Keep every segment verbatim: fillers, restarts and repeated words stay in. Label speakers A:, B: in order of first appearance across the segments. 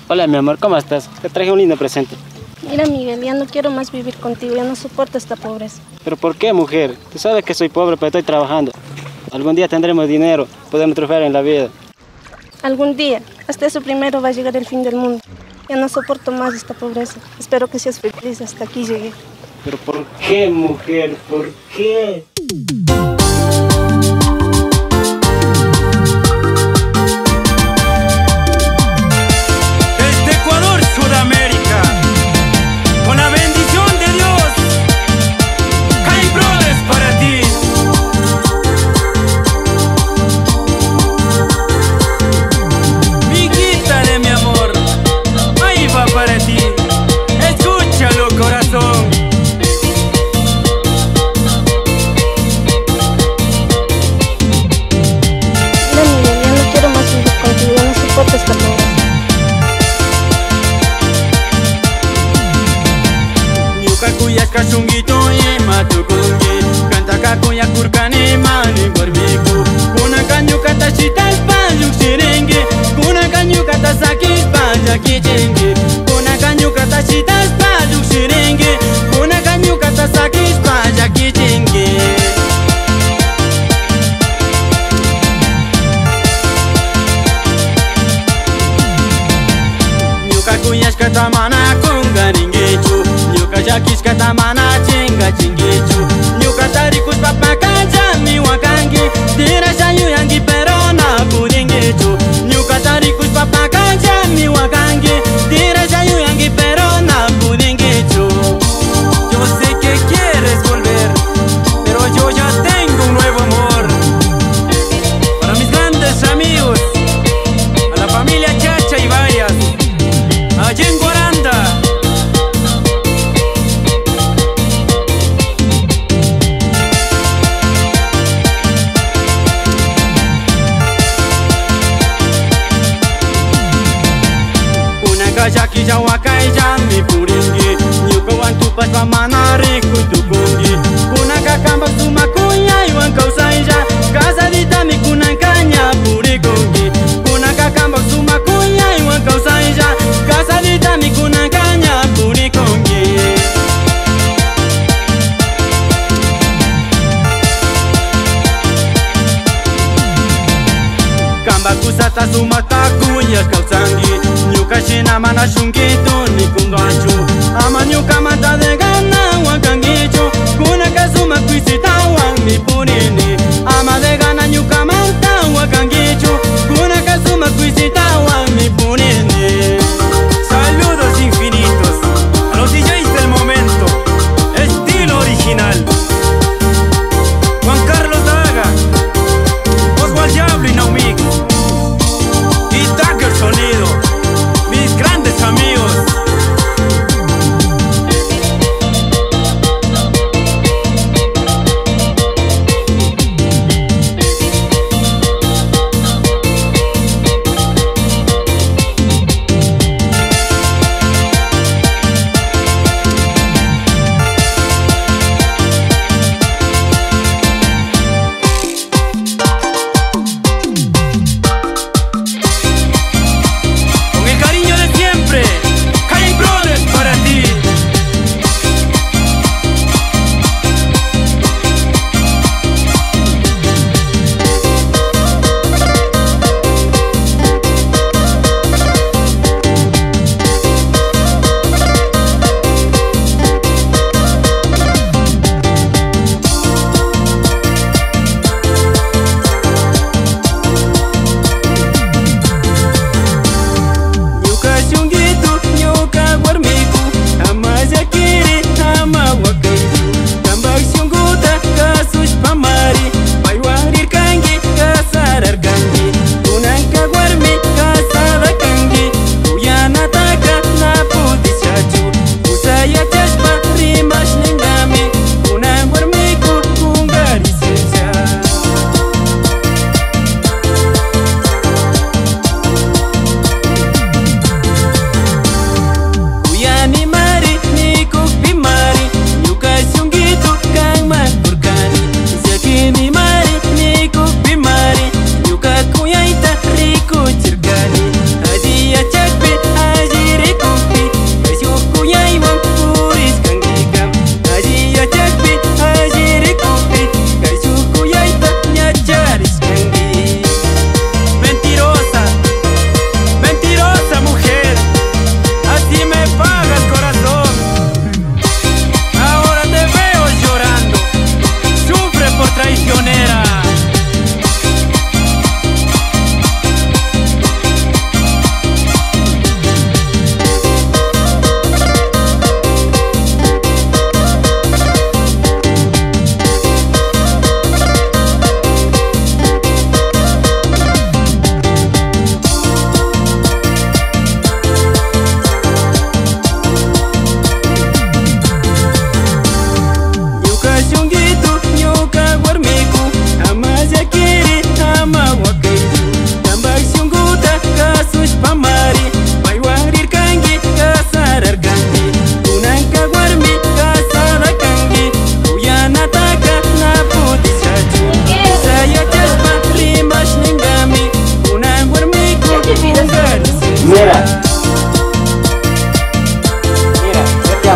A: Hola, mi amor, ¿cómo estás? Te traje un lindo presente.
B: Mira, Miguel, ya no quiero más vivir contigo, ya no soporto esta pobreza.
A: ¿Pero por qué, mujer? Tú sabes que soy pobre, pero estoy trabajando. Algún día tendremos dinero, podemos triunfar en la vida.
B: Algún día, hasta eso primero va a llegar el fin del mundo. Ya no soporto más esta pobreza. Espero que seas feliz, hasta aquí llegué.
A: ¿Pero por qué, mujer? ¿Por qué?
C: Desde Ecuador, Sudamérica, con la bendición de Dios, Kai Brothers para ti. Mi guita de mi amor, ahí va para ti. Escúchalo, corazón.
B: Esta pobreza.
C: Nyuka kuya kashungito ye matukungi, kanta kakuya kurkani mani gorbiku. Kuna kanyuka tashita spanyuk sirengi, kuna kanyuka tasaki spanja kichengi. Kuna kanyuka tashita spanyuk sirengi, kuna kanyuka tasaki spanja kichengi. Kuyas katamana kunga ningechu, nyuka jakis katamana chinga chingechu. Nyuka tarikus papakanja mi wakangi, tira shayu yangi perona budingechu. Nyuka tarikus papakanja mi wakangi, tira shayu yangi perona budingechu. Yo sé que quieres volver, pero yo ya tengo un nuevo amor. Para mis grandes amigos, a la familia Chacha y Varias, allí en Guaranda. Una kajaki jawakai jami puringi, nyuka wantupas pamanari kutukungi. Una kakamba sumakunya iwan kausaija, kasadita mi kunankanya purikungi. Una kakamba sumakunya iwan kausaija, kasadita mi kunankanya purikungi. Kamba kusata sumata kunya kausangi, nyuka shina mana shungito ni kunganchu. Ama nyuka mata de gana wakangicho, kuna kasuma kuisita wang mi purini. Ama de gana nyuka mata wakangicho, kuna kasuma kuisita wang mi purini. Saludos infinitos a los D Js del momento, estilo original. Juan Carlos Daga, Oswald Diablo y Naumix, y Tucker Sonido, mis grandes amigos.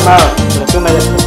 A: amado, pero tú me dejas.